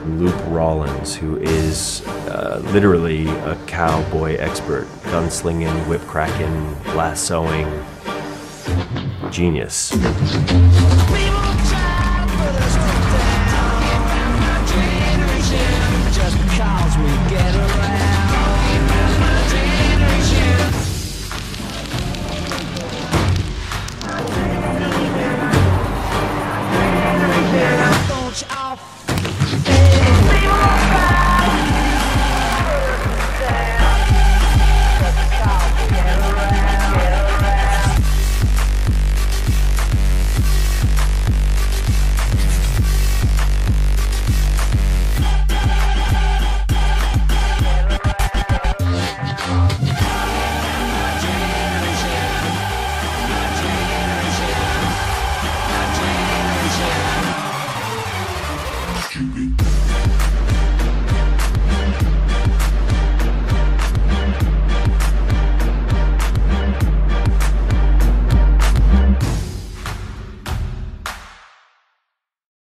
Luke Rollins, who is literally a cowboy expert, gunslinging, whip cracking, lassoing, genius.